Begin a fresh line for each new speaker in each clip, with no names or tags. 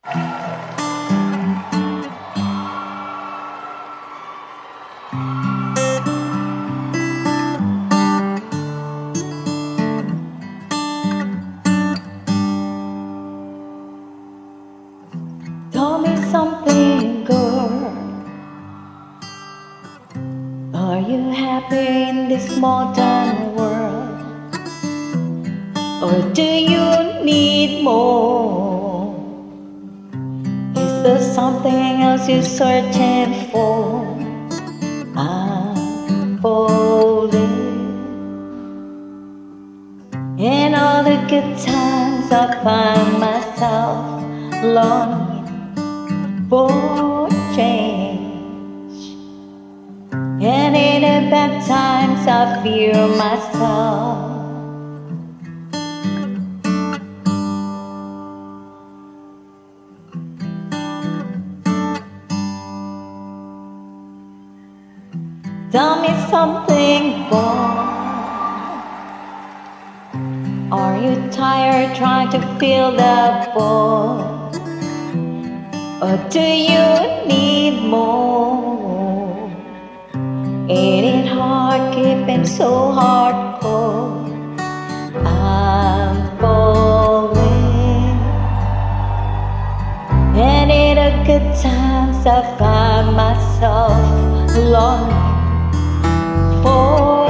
Tell me something, girl. Are you happy in this modern world? Or do you need more? Is there something else you're searching for? I'm falling. In all the good times I find myself longing for change, and in the bad times I fear myself. Tell me something, boy. Are you tired trying to fill that void? Or do you need more? Ain't it hard keeping so hardcore? I'm falling, and in the good times I find myself longing for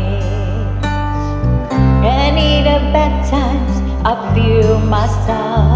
change, and in the bad times I feel myself